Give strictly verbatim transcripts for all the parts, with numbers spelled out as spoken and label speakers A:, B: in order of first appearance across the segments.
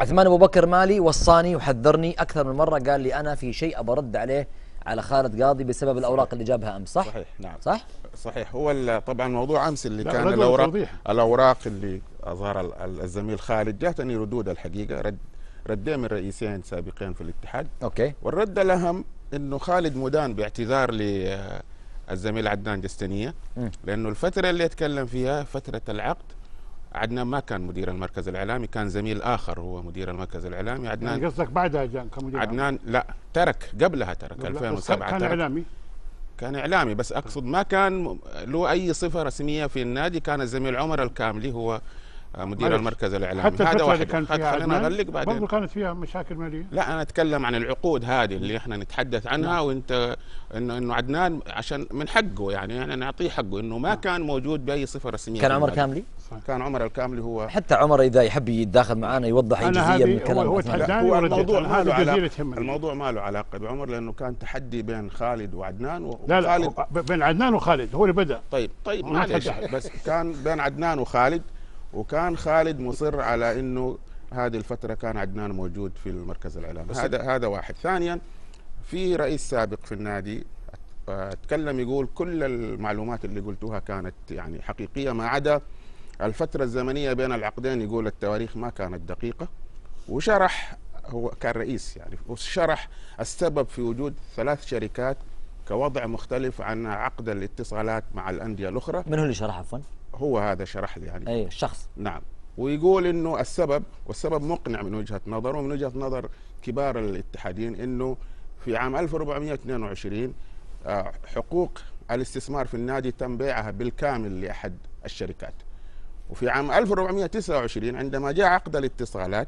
A: عثمان ابو بكر مالي وصاني وحذرني اكثر من مره، قال لي انا في شيء ابى ارد عليه على خالد قاضي بسبب الاوراق اللي جابها امس، صح؟
B: صحيح نعم
A: صح؟
B: صحيح. هو طبعا موضوع امس اللي
C: لا،
B: كان
C: رد
B: الاوراق
C: وتوضيح.
B: الاوراق اللي اظهر ال- ال- الزميل خالد، جاتني ردود الحقيقه، رد ردين من رئيسين سابقين في الاتحاد.
A: اوكي.
B: والرد الاهم انه خالد مدان باعتذار للزميل عدنان جستنيه،
A: مم.
B: لانه الفتره اللي يتكلم فيها فتره العقد عدنان ما كان مدير المركز الاعلامي، كان زميل اخر هو مدير المركز الاعلامي. عدنان
C: يعني قصدك بعدها جان كمدير عام.
B: عدنان لا ترك قبلها، ترك
C: قبل-
B: ألفين
C: بس
B: وسبعة
C: كان
B: ترك.
C: اعلامي.
B: كان اعلامي، بس اقصد ما كان له اي صفه رسميه في النادي. كان الزميل عمر الكاملي هو مدير
C: معلش.
B: المركز الاعلامي.
C: حتى
B: هذا
C: الفترة اللي
B: واحد.
C: كان
B: خد-
C: فيها
B: خلينا
C: عدنان
B: اغلق بعدين.
C: برضه كانت فيها مشاكل ماليه.
B: لا انا اتكلم عن العقود هذه اللي احنا نتحدث عنها.
C: نعم.
B: وانت انه انه عدنان عشان من حقه، يعني يعني نعطيه حقه انه ما كان موجود باي صفه رسميه.
A: كان
B: في
A: عمر
B: النادي.
A: كاملي؟
B: كان عمر الكاملي هو.
A: حتى عمر اذا يحب يتداخل معنا يوضح اي
C: أنا
A: جزئيه من
C: هذه
A: الكلام.
C: هو- هو
A: عثمان.
C: تحدى-
B: لا
C: ثاني
B: هو
C: وردت.
B: الموضوع
C: أنا
B: ما له
C: هذه جزئية
B: علاقه
C: تهمني.
B: الموضوع ما له علاقه بعمر، لانه كان تحدي بين خالد وعدنان و-
C: لا لا
B: وخالد.
C: هو ب- بين عدنان وخالد هو اللي بدا.
B: طيب طيب
C: ما
B: معلش،
C: تحدى.
B: بس كان بين عدنان وخالد، وكان خالد مصر على انه هذه الفتره كان عدنان موجود في المركز الاعلامي. هذا هذا واحد. ثانيا في رئيس سابق في النادي اتكلم يقول كل المعلومات اللي قلتوها كانت يعني حقيقيه ما عدا الفتره الزمنيه بين العقدين. يقول التواريخ ما كانت دقيقه، وشرح، هو كان رئيس يعني، وشرح السبب في وجود ثلاث شركات كوضع مختلف عن عقد الاتصالات مع الانديه الاخرى.
A: من هو اللي شرح عفوا؟
B: هو هذا شرح لي يعني.
A: اي الشخص.
B: نعم. ويقول انه السبب، والسبب مقنع من وجهه نظره ومن وجهه نظر كبار الاتحادين، انه في عام ألف وأربعمئة واثنين وعشرين آه، حقوق الاستثمار في النادي تم بيعها بالكامل لاحد الشركات. وفي عام ألف وأربعمئة وتسعة وعشرين عندما جاء عقد الاتصالات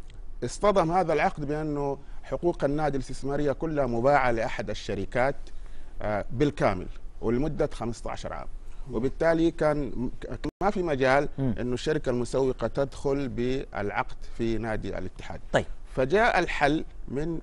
B: اصطدم هذا العقد بانه حقوق النادي الاستثماريه كلها مباعه لاحد الشركات آه، بالكامل ولمده خمسة عشر عام. وبالتالي كان ما في مجال انه الشركه المسوقه تدخل بالعقد في نادي الاتحاد.
A: طيب.
B: فجاء الحل من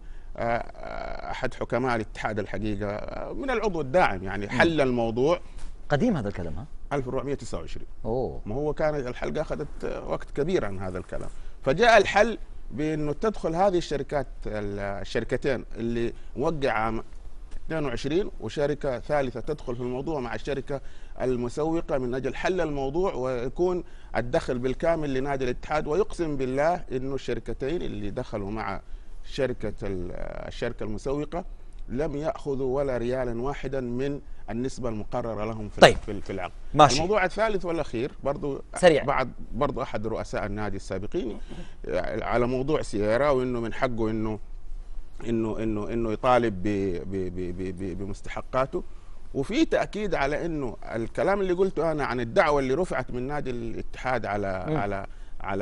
B: آه، احد حكماء الاتحاد الحقيقه، آه، من العضو الداعم يعني، حل الموضوع.
A: قديم هذا الكلام ها؟
B: ألف وأربعمئة وتسعة وعشرين.
A: اوه.
B: ما هو كانت الحلقه اخذت وقت كبير عن هذا الكلام. فجاء الحل بانه تدخل هذه الشركات، الشركتين اللي موقع عام اثنين وعشرين وشركه ثالثه تدخل في الموضوع مع الشركه المسوقه من اجل حل الموضوع، ويكون الدخل بالكامل لنادي الاتحاد. ويقسم بالله انه الشركتين اللي دخلوا مع شركه الشركه المسوقه لم ياخذوا ولا ريالا واحدا من النسبه المقرره لهم في
A: طيب.
B: في في العقد.
A: ماشي.
B: الموضوع الثالث والاخير برضو
A: سريع.
B: بعد برضو احد رؤساء النادي السابقين على موضوع سيارة، وانه من حقه انه انه انه انه يطالب ب- ب- ب- ب- بمستحقاته. وفي تاكيد على انه الكلام اللي قلته انا عن الدعوه اللي رفعت من نادي الاتحاد على
A: م.
B: على على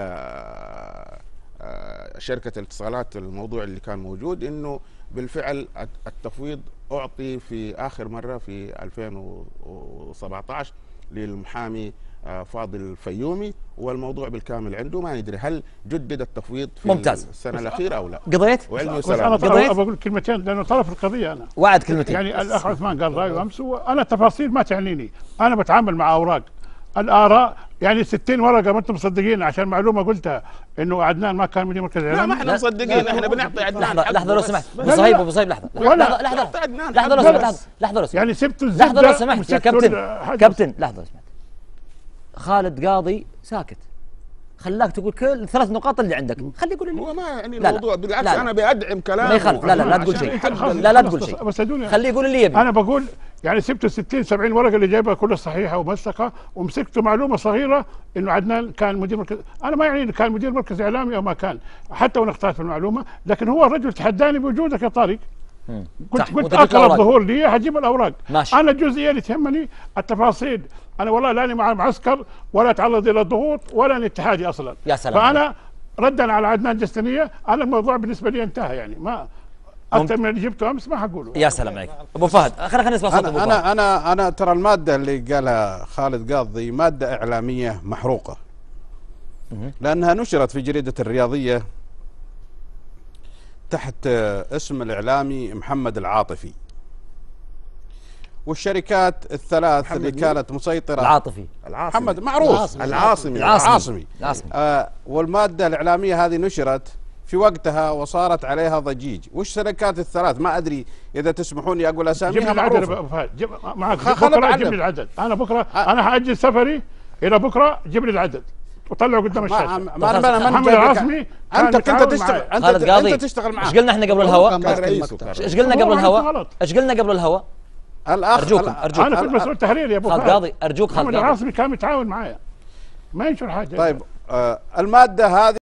B: آه، شركه الاتصالات، الموضوع اللي كان موجود انه بالفعل التفويض اعطي في اخر مره في ألفين وسبعة عشر للمحامي آه، فاضل الفيومي، والموضوع بالكامل عنده. ما ندري هل جدد التفويض في
A: ممتاز.
B: السنه الاخيره او لا.
A: قضيت؟
B: وعلمي
C: بس انا
B: وسلام.
C: طبعا
A: قضيت؟
C: بقول كلمتين لانه طرف القضيه انا.
A: وعد كلمتين.
C: يعني الاخ عثمان قال رايه امس، وانا تفاصيل ما تعنيني، انا بتعامل مع اوراق الاراء. يعني ستين ورقه ما انتم مصدقين عشان معلومه قلتها انه عدنان ما كان مدير مركز
B: لا
C: الاعلام.
B: ما احنا
A: لا.
B: مصدقين، احنا بنعطي عدنان
A: لحظه
B: حقه
A: لحظه لو
B: بس.
A: سمحت
C: لا،
A: ابو
C: لا.
A: صهيب ابو صهيب لحظه
C: ولا.
A: لحظه لحظه
B: نعطي عدنان
A: لحظه لو
B: حقه
A: سمحت
B: بس.
A: لحظه لو سمحت
C: يعني سبت الزبده
A: لحظه لو سمحت يا
C: وسبتوا
A: كابتن
C: الحدث.
A: كابتن لحظه لو سمحت. خالد قاضي ساكت، خلاك تقول كل الثلاث نقاط اللي عندك، خليه يقول اللي
B: هو ما يعني
A: لا، لا.
B: الموضوع، بالعكس
A: لا، لا.
B: انا بادعم كلامه.
A: ما يخالف. لا لا لا تقول
B: عشان
A: شيء.
B: يحدد-
A: لا لا تقول شيء.
C: بس ادوني
A: خليه يقول اللي يبي.
C: انا بقول يعني سبت ستين سبعين ورقه اللي جايبها كلها صحيحه وموثقه، ومسكت معلومه صغيره انه عدنان كان مدير مركز. انا ما يعني كان مدير مركز اعلامي او ما كان، حتى وانا اختلفت في المعلومه، لكن هو الرجل تحداني بوجودك يا طارق. قلت
A: صح.
C: قلت
A: وأنت جبت
C: اقرب
A: الأوراق.
C: ظهور لي هجيب الاوراق.
A: ماشي.
C: انا الجزئيه اللي تهمني التفاصيل. انا والله لاني مع المعسكر ولا اتعرض الى الضغوط ولا اني اتحادي اصلا.
A: يا سلام.
C: فانا ردا على عدنان جستنيه، انا الموضوع بالنسبه لي انتهى. يعني ما اكثر من اللي جبته امس ما حقوله.
A: يا سلام عليك ابو فهد. خلينا خلينا نسمع صوت ابو
D: انا
A: فهد.
D: انا انا انا ترى الماده اللي قالها خالد قاضي ماده اعلاميه محروقه، لانها نشرت في جريده الرياضيه تحت اسم الاعلامي محمد العاطفي، والشركات الثلاث اللي
B: محمد
D: كانت مسيطرة.
A: العاطفي
B: العاصمي
D: محمد معروف.
B: العاصمي العاصمي
D: العاصمي.
A: العاصمي.
D: آه والمادة الإعلامية هذه نشرت في وقتها وصارت عليها ضجيج. وش الشركات الثلاث؟ ما أدري إذا تسمحون لي أقول
C: جيب
D: أساميها
C: لي العدد يا
D: معروفة.
C: أبو فهد، جيب معك
D: خ- خلنا
C: بكره
D: بعلم.
C: جيب لي العدد. انا بكره
D: آه.
C: انا حاجل سفري الى بكره، جيب لي العدد وطلعه قدام
D: ما
C: الشاشه.
D: ما ما أنا ما
C: محمد
D: جايبك.
C: العاصمي كان
D: أنت كنت
C: متعاون
D: تشتغل
C: معي.
D: أنت
A: خالد قاضي
D: أنت تشتغل معاه.
A: ايش قلنا احنا قبل الهواء؟
B: كان رئيسه كان
A: ايش قلنا
C: هو
A: قبل
C: معناته
A: الهواء؟
C: غلط.
A: ايش قلنا قبل الهواء؟
D: الأخ
A: ارجوكم
D: الأ-
A: ارجوكم
C: انا كنت مسؤول تحرير يا ابو
A: خالد
C: فهد.
A: قاضي ارجوك خالد
C: محمد
A: قاضي
C: العاصمي كان متعاون معايا، ما ينشر حاجه.
D: طيب آه المادة هذه